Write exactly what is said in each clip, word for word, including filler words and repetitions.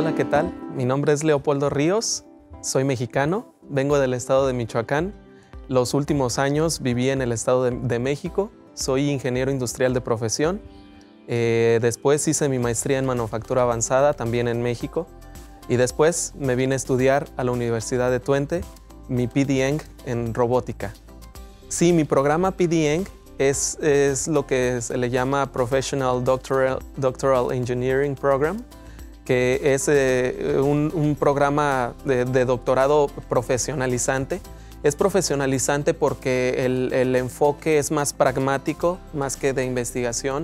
Hola, ¿qué tal? Mi nombre es Leopoldo Ríos, soy mexicano, vengo del estado de Michoacán. Los últimos años viví en el estado de, de México, soy ingeniero industrial de profesión. Eh, después hice mi maestría en manufactura avanzada, también en México. Y después me vine a estudiar a la Universidad de Twente, mi PDeng en robótica. Sí, mi programa PDeng es, es lo que se le llama Professional Doctoral, Doctoral Engineering Program, que es eh, un, un programa de, de doctorado profesionalizante. Es profesionalizante porque el, el enfoque es más pragmático, más que de investigación.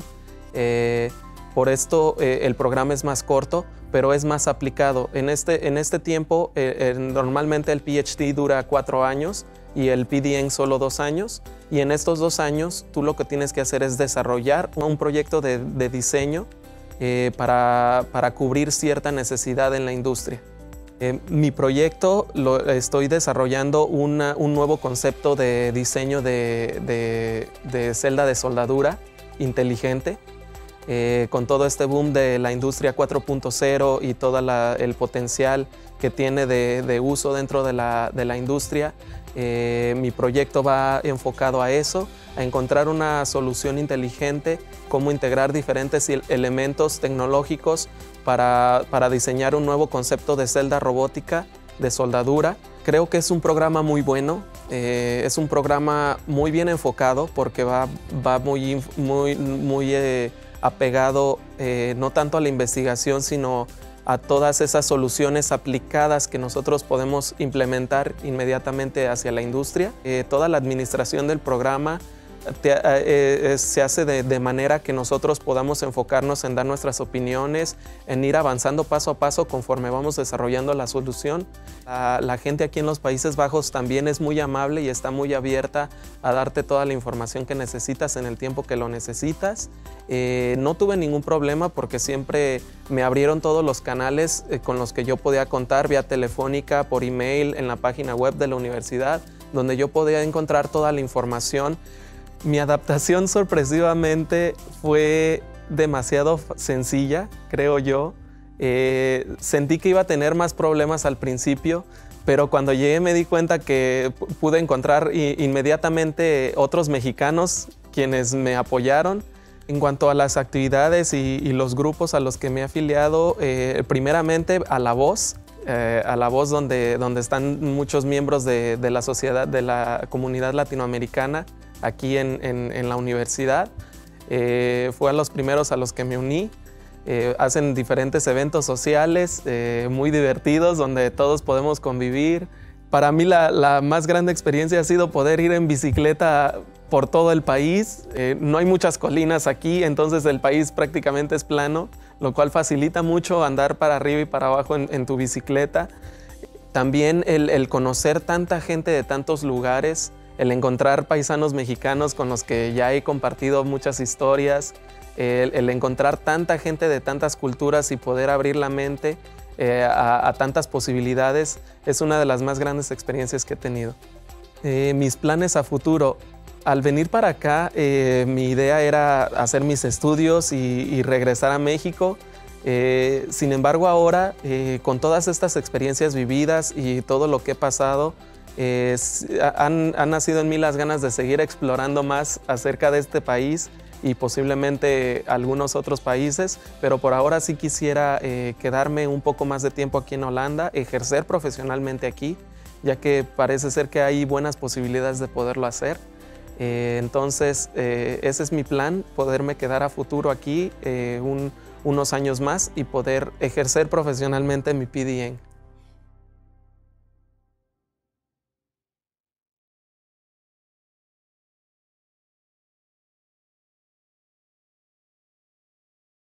Eh, por esto eh, el programa es más corto, pero es más aplicado. En este, en este tiempo, eh, eh, normalmente el PhD dura cuatro años y el PDeng solo dos años. Y en estos dos años, tú lo que tienes que hacer es desarrollar un proyecto de, de diseño eh, para, para cubrir cierta necesidad en la industria. Eh, mi proyecto lo estoy desarrollando una, un nuevo concepto de diseño de, de, de celda de soldadura inteligente. Eh, con todo este boom de la industria cuatro punto cero y todo la, el potencial que tiene de, de uso dentro de la, de la industria, eh, mi proyecto va enfocado a eso, a encontrar una solución inteligente, cómo integrar diferentes elementos tecnológicos para, para diseñar un nuevo concepto de celda robótica de soldadura. Creo que es un programa muy bueno, eh, es un programa muy bien enfocado porque va, va muy, muy, muy eh, apegado eh, no tanto a la investigación, sino a todas esas soluciones aplicadas que nosotros podemos implementar inmediatamente hacia la industria. Eh, toda la administración del programa te, eh, eh, se hace de, de manera que nosotros podamos enfocarnos en dar nuestras opiniones, en ir avanzando paso a paso conforme vamos desarrollando la solución. La, la gente aquí en los Países Bajos también es muy amable y está muy abierta a darte toda la información que necesitas en el tiempo que lo necesitas. Eh, no tuve ningún problema porque siempre me abrieron todos los canales eh, con los que yo podía contar, vía telefónica, por email, en la página web de la universidad, donde yo podía encontrar toda la información. Mi adaptación sorpresivamente fue demasiado sencilla, creo yo. Eh, sentí que iba a tener más problemas al principio, pero cuando llegué me di cuenta que pude encontrar inmediatamente otros mexicanos quienes me apoyaron. En cuanto a las actividades y, y los grupos a los que me he afiliado, eh, primeramente a La Voz, eh, a La Voz donde, donde están muchos miembros de, de la sociedad, de la comunidad latinoamericana, aquí en, en, en la universidad. Eh, fue a los primeros a los que me uní. Eh, hacen diferentes eventos sociales eh, muy divertidos donde todos podemos convivir. Para mí la, la más grande experiencia ha sido poder ir en bicicleta por todo el país. Eh, no hay muchas colinas aquí, entonces el país prácticamente es plano, lo cual facilita mucho andar para arriba y para abajo en, en tu bicicleta. También el, el conocer tanta gente de tantos lugares, el encontrar paisanos mexicanos con los que ya he compartido muchas historias, el, el encontrar tanta gente de tantas culturas y poder abrir la mente eh, a, a tantas posibilidades es una de las más grandes experiencias que he tenido. Eh, mis planes a futuro. Al venir para acá, eh, mi idea era hacer mis estudios y, y regresar a México. Eh, sin embargo, ahora, eh, con todas estas experiencias vividas y todo lo que he pasado, eh, han, han nacido en mí las ganas de seguir explorando más acerca de este país y posiblemente algunos otros países, pero por ahora sí quisiera eh, quedarme un poco más de tiempo aquí en Holanda, ejercer profesionalmente aquí, ya que parece ser que hay buenas posibilidades de poderlo hacer. Eh, entonces, eh, ese es mi plan, poderme quedar a futuro aquí eh, un, unos años más y poder ejercer profesionalmente mi PDeng.